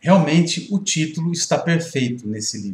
Realmente o título está perfeito nesse livro.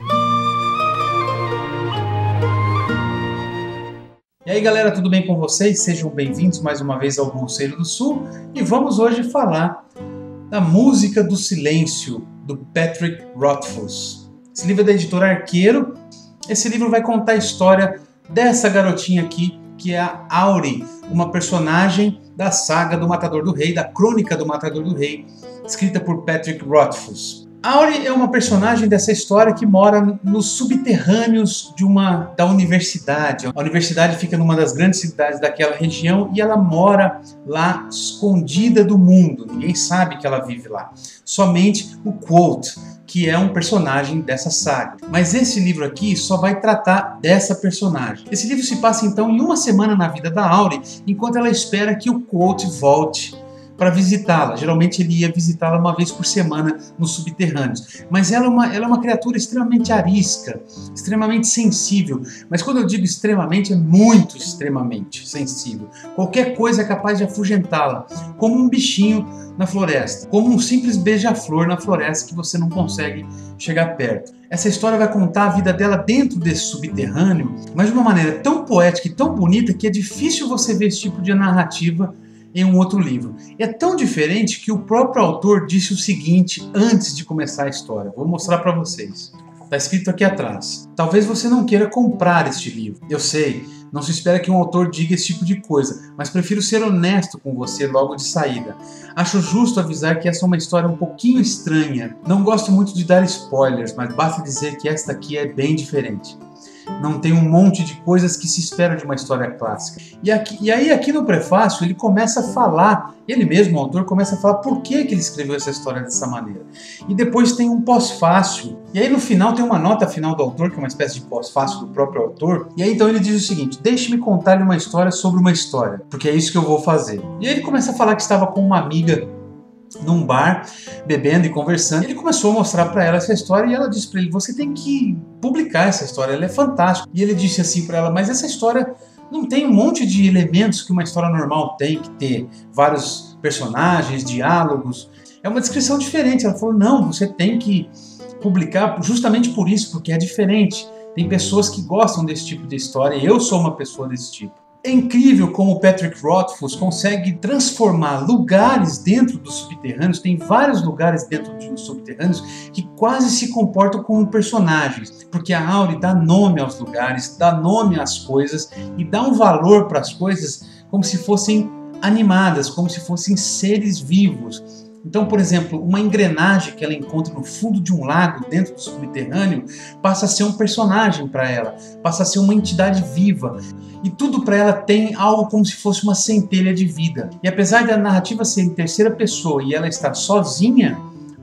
E aí galera, tudo bem com vocês? Sejam bem-vindos mais uma vez ao Bolseiro do Sul e vamos hoje falar da Música do Silêncio, do Patrick Rothfuss. Esse livro é da editora Arqueiro. Esse livro vai contar a história dessa garotinha aqui, que é a Auri, uma personagem da saga do Matador do Rei, da Crônica do Matador do Rei, escrita por Patrick Rothfuss. Auri é uma personagem dessa história que mora nos subterrâneos da universidade. A universidade fica numa das grandes cidades daquela região e ela mora lá escondida do mundo. Ninguém sabe que ela vive lá. Somente o Quoth, que é um personagem dessa saga. Mas esse livro aqui só vai tratar dessa personagem. Esse livro se passa então em uma semana na vida da Auri, enquanto ela espera que o Quoth volte para visitá-la. Geralmente ele ia visitá-la uma vez por semana nos subterrâneos. Mas ela é uma criatura extremamente arisca, extremamente sensível. Mas quando eu digo extremamente, é muito extremamente sensível. Qualquer coisa é capaz de afugentá-la, como um bichinho na floresta, como um simples beija-flor na floresta que você não consegue chegar perto. Essa história vai contar a vida dela dentro desse subterrâneo, mas de uma maneira tão poética e tão bonita que é difícil você ver esse tipo de narrativa em um outro livro. É tão diferente que o próprio autor disse o seguinte antes de começar a história. Vou mostrar para vocês. Está escrito aqui atrás. Talvez você não queira comprar este livro. Eu sei, não se espera que um autor diga esse tipo de coisa, mas prefiro ser honesto com você logo de saída. Acho justo avisar que essa é uma história um pouquinho estranha. Não gosto muito de dar spoilers, mas basta dizer que esta aqui é bem diferente. Não tem um monte de coisas que se espera de uma história clássica. E aí aqui no prefácio ele começa a falar, ele mesmo, o autor, começa a falar por que ele escreveu essa história dessa maneira. E depois tem um pós-fácio. E aí no final tem uma nota final do autor, que é uma espécie de pós-fácio do próprio autor. E aí então ele diz o seguinte: deixe-me contar-lhe uma história sobre uma história, porque é isso que eu vou fazer. E aí ele começa a falar que estava com uma amiga num bar, bebendo e conversando. Ele começou a mostrar para ela essa história e ela disse para ele: você tem que publicar essa história, ela é fantástica. E ele disse assim para ela: mas essa história não tem um monte de elementos que uma história normal tem que ter, vários personagens, diálogos, é uma descrição diferente. Ela falou: não, você tem que publicar justamente por isso, porque é diferente. Tem pessoas que gostam desse tipo de história e eu sou uma pessoa desse tipo. É incrível como o Patrick Rothfuss consegue transformar lugares dentro dos subterrâneos. Tem vários lugares dentro dos subterrâneos que quase se comportam como personagens, porque a Auri dá nome aos lugares, dá nome às coisas e dá um valor para as coisas como se fossem animadas, como se fossem seres vivos. Então, por exemplo, uma engrenagem que ela encontra no fundo de um lago, dentro do subterrâneo, passa a ser um personagem para ela, passa a ser uma entidade viva. E tudo para ela tem algo como se fosse uma centelha de vida. E apesar da narrativa ser em terceira pessoa e ela estar sozinha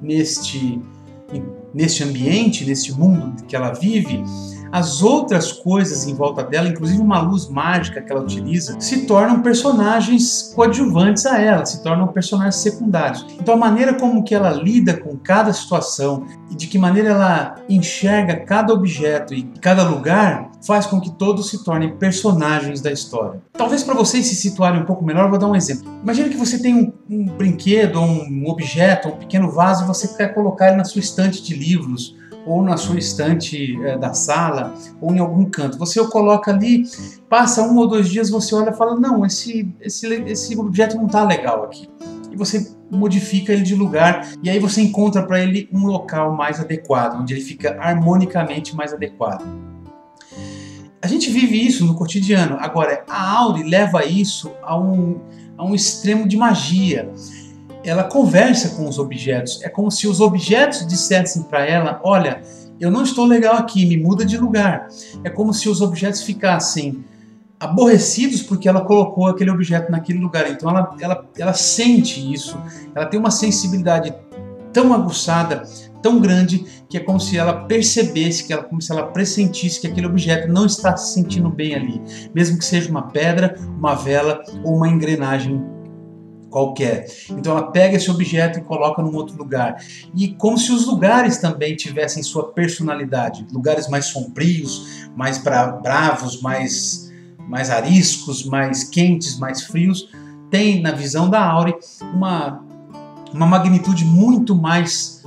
neste ambiente, neste mundo que ela vive, as outras coisas em volta dela, inclusive uma luz mágica que ela utiliza, se tornam personagens coadjuvantes a ela, se tornam personagens secundários. Então a maneira como que ela lida com cada situação e de que maneira ela enxerga cada objeto e cada lugar faz com que todos se tornem personagens da história. Talvez para vocês se situarem um pouco melhor, eu vou dar um exemplo. Imagina que você tem um brinquedo, um objeto, um pequeno vaso e você quer colocar ele na sua estante de livros, ou na sua estante da sala, ou em algum canto. Você o coloca ali, passa 1 ou 2 dias, você olha e fala: não, esse objeto não está legal aqui. E você modifica ele de lugar, e aí você encontra para ele um local mais adequado, onde ele fica harmonicamente mais adequado. A gente vive isso no cotidiano. Agora, a Auri leva isso a um extremo de magia. Ela conversa com os objetos. É como se os objetos dissessem para ela: olha, eu não estou legal aqui, me muda de lugar. É como se os objetos ficassem aborrecidos porque ela colocou aquele objeto naquele lugar. Então ela sente isso. Ela tem uma sensibilidade tão aguçada, tão grande, que é como se ela percebesse, como se ela pressentisse que aquele objeto não está se sentindo bem ali. Mesmo que seja uma pedra, uma vela ou uma engrenagem qualquer. Então ela pega esse objeto e coloca num outro lugar. E como se os lugares também tivessem sua personalidade. Lugares mais sombrios, mais bravos, mais ariscos, mais quentes, mais frios. Tem, na visão da Auri, uma magnitude muito mais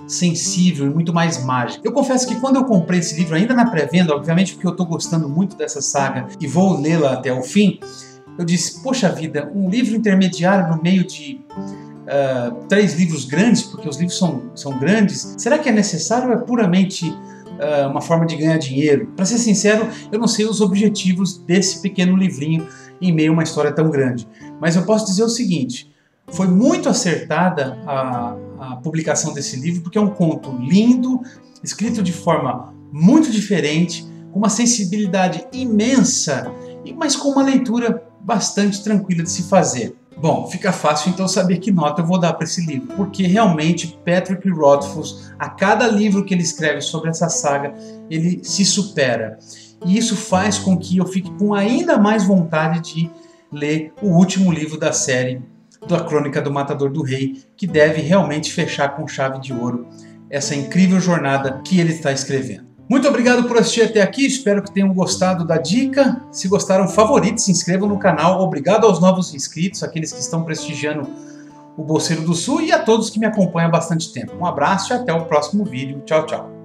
sensível e muito mais mágica. Eu confesso que quando eu comprei esse livro, ainda na pré-venda, obviamente porque eu estou gostando muito dessa saga e vou lê-la até o fim, eu disse, poxa vida, um livro intermediário no meio de 3 livros grandes, porque os livros são grandes, será que é necessário ou é puramente uma forma de ganhar dinheiro? Para ser sincero, eu não sei os objetivos desse pequeno livrinho em meio a uma história tão grande. Mas eu posso dizer o seguinte, foi muito acertada a publicação desse livro, porque é um conto lindo, escrito de forma muito diferente, com uma sensibilidade imensa, mas com uma leitura bastante tranquila de se fazer. Bom, fica fácil então saber que nota eu vou dar para esse livro, porque realmente Patrick Rothfuss, a cada livro que ele escreve sobre essa saga, ele se supera. E isso faz com que eu fique com ainda mais vontade de ler o último livro da série, da Crônica do Matador do Rei, que deve realmente fechar com chave de ouro essa incrível jornada que ele está escrevendo. Muito obrigado por assistir até aqui, espero que tenham gostado da dica. Se gostaram, favorite, se inscrevam no canal. Obrigado aos novos inscritos, aqueles que estão prestigiando o Bolseiro do Sul e a todos que me acompanham há bastante tempo. Um abraço e até o próximo vídeo. Tchau, tchau.